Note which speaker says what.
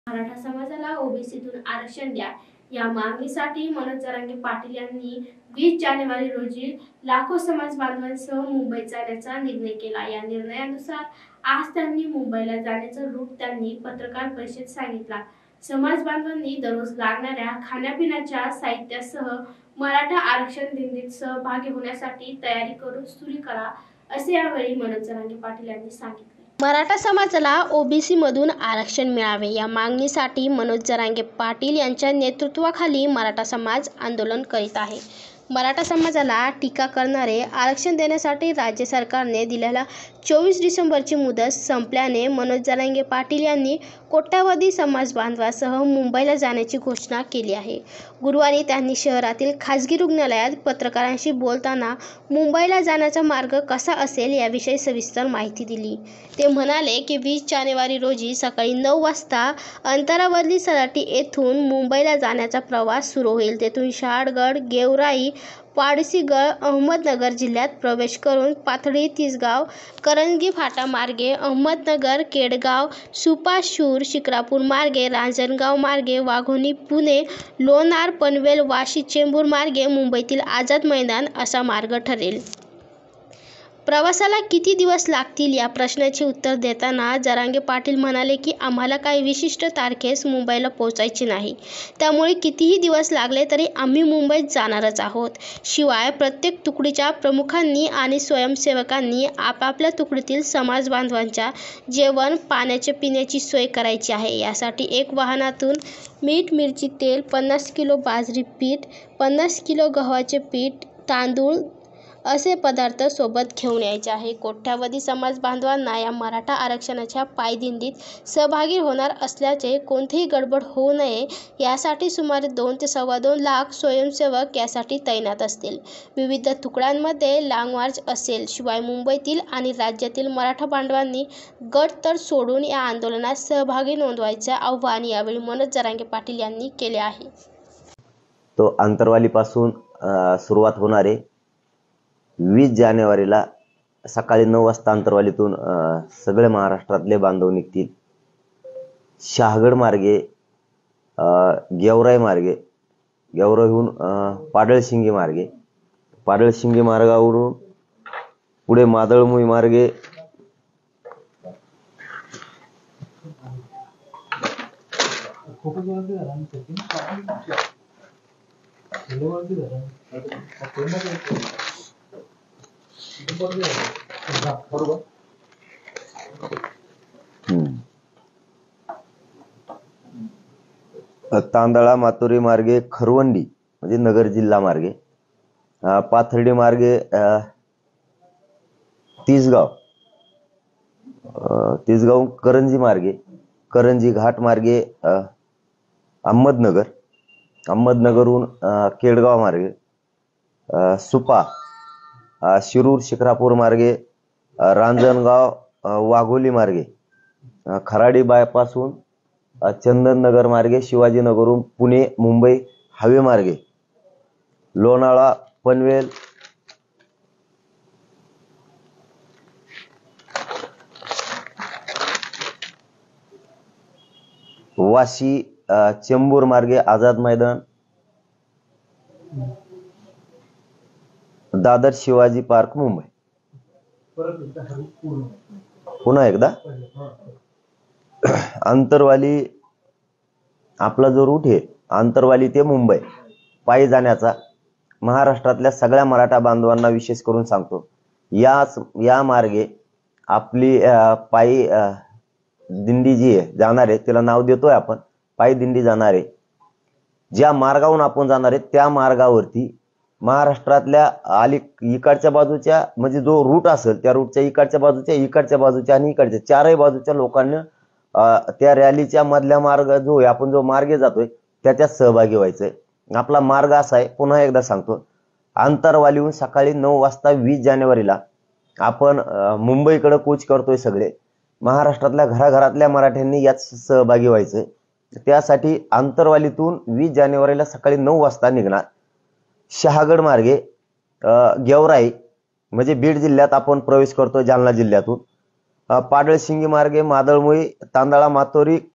Speaker 1: मराठा समाजाला ओबीसीतून आरक्षण द्या या मागणीसाठी मनोज जरांगे पाटील यांनी 20 जानेवारी रोजी लाखो समाज बांधवांसह मुंबईत जाण्याचा निर्णय केला। या निर्णयानुसार आज त्यांनी मुंबईला जाण्याचं रूट त्यांनी पत्रकार परिषदेत सांगितला। समाज बांधवांनी दररोज लागणाऱ्या खाण्यापिण्याच्या साहित्यासह मराठा आरक्षण दिंडीत सहभागी होण्यासाठी तयारी करून सुरू करा, असे यावेळी मनोज जरांगे पाटील यांनी सांगितले।
Speaker 2: मराठा समाजाला ओबीसी मधून आरक्षण मिळावे या मागणीसाठी मनोज जरांगे पाटील यांच्या नेतृत्वाखाली मराठा समाज आंदोलन करीत आहे। मराठा समाजाला टीका करणारे आरक्षण देण्यासाठी राज्य सरकारने दिलेल्या 24 डिसेंबरची मुदत संपल्याने मनोज जरांगे पाटील यांनी कोट्यावधी समाज बांधवांसह मुंबईला जाण्याची घोषणा केली आहे। गुरुवारी त्यांनी शहरातील खासगी रुग्णालयात पत्रकारांशी बोलताना मुंबईला जाण्याचा मार्ग कसा असेल याविषयी सविस्तर माहिती दिली। ते म्हणाले की 20 जानेवारी रोजी सकाळी 9 वाजता अंतरावरली सराटी येथून मुंबईला जाण्याचा प्रवास सुरू होईल। तेथून शहागड, गेवराई, पाडसीगड, अहमदनगर जिल्ह्यात प्रवेश करून पाथर्डी, तिसगाव, करंजी फाटा मार्गे अहमदनगर, केडगाव, सुपा, शूर, शिक्रापूर मार्गे, रांजणगाव मार्गे, वाघोली, पुणे, लोणार, पनवेल, वाशी, चेंबूर मार्गे मुंबईतील आझाद मैदान असा मार्ग ठरेल। प्रवासाला किती दिवस लागतील या प्रश्नाचे उत्तर देताना जरांगे पाटील म्हणाले की आम्हाला काही विशिष्ट तारखेस मुंबईला पोहोचायचे नाही, त्यामुळे कितीही दिवस लागले तरी आम्ही मुंबईत जाणारच आहोत। शिवाय प्रत्येक तुकडीच्या प्रमुखांनी आणि स्वयंसेवकांनी आपापल्या तुकडीतील समाज बांधवांच्या जेवण, पाण्याच्या पिण्याची सोय करायची आहे। यासाठी एक वाहनातून मीठ, मिरची, तेल, 50 किलो बाजरी पीठ, 50 किलो गव्हाचे पीठ, तांदूळ असे पदार्थ सोबत घेऊन यायचे आहे। कोट्यावधी समाज बांधवांना या मराठा आरक्षणाच्या पायदिंडीत सहभागी होणार असल्याचे कोणतीही गडबड होऊ नये यासाठी सुमारे 2 ते 2.25 लाख स्वयंसेवक यासाठी तैनात असतील। विविध तुकड्यांमध्ये लाँग मार्च असेल। शिवाय मुंबईतील आणि राज्यातील मराठा बांधवांनी गट तर सोडून या आंदोलनात सहभागी नोंदवायचे आवाहन यावेळी मनोज जरांगे पाटील यांनी केले आहे।
Speaker 3: तो आंतरवालीपासून सुरुवात होणार आहे। 20 जानेवारीला सकाळी 9 वाजता आंतरवालीतून सगळे महाराष्ट्रातले बांधव निघतील। शहागड मार्गे, गेवराई मार्गे, गेवराईहून पाडळशिंगी मार्गे, पाडळशिंगी मार्गावरून पुढे मादळमुई मार्गे तांदळा, मातुरी मार्गे खरवंडी म्हणजे नगर जिल्हा मार्गे, पाथर्डी मार्गे तिसगाव, तिसगाव करंजी मार्गे, करंजी घाट मार्गे अहमदनगर, अहमदनगरहून केडगाव मार्गे, सुपा, शिरूर, शिक्रापूर मार्गे, रांजणगाव, वाघोली मार्गे, खराडी बायपासून चंदननगर मार्गे, शिवाजीनगरहून पुणे, मुंबई हायवे मार्गे, लोणावळा, पनवेल, वाशी, चेंबूर मार्गे आझाद मैदान, दादर शिवाजी पार्क मुंबई। पुन्हा एकदा आंतरवाली आपला जो रूट आहे आंतरवाली ते मुंबई पायी जाण्याचा महाराष्ट्रातल्या सगळ्या मराठा बांधवांना विशेष करून सांगतो। या मार्गे आपली पायी दिंडी जी आहे जाणार आहे तिला नाव देतोय आपण पायी दिंडी जाणार आहे। ज्या मार्गावरून आपण जाणार आहे त्या मार्गावरती महाराष्ट्रातल्या इकडच्या बाजूच्या म्हणजे जो रूट असेल त्या रूटच्या इकडच्या बाजूच्या आणि इकडच्या चारही बाजूच्या लोकांना त्या रॅलीच्या मधल्या मार्ग जो आहे आपण जो मार्गे जातोय त्याच्यात सहभागी व्हायचंय। आपला मार्ग असा आहे, पुन्हा एकदा सांगतो, आंतरवालीहून सकाळी 9 वाजता 20 जानेवारीला आपण मुंबईकडे कूच करतोय। सगळे महाराष्ट्रातल्या घराघरातल्या मराठ्यांनी यात सहभागी व्हायचंय। त्यासाठी आंतरवालीतून 20 जानेवारीला सकाळी 9 वाजता निघणार। शहागड मार्गे गेवराई म्हणजे बीड जिल्ह्यात आपण प्रवेश करतो जालना जिल्ह्यातून, पाडळशिंगी मार्गे मादळमुई, तांदळा, मातोरी,